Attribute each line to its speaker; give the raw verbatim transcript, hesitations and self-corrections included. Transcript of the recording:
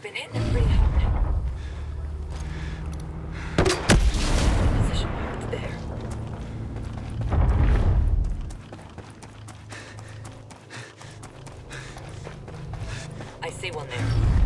Speaker 1: We've been hitting them pretty hard. Position marked there. I see one there.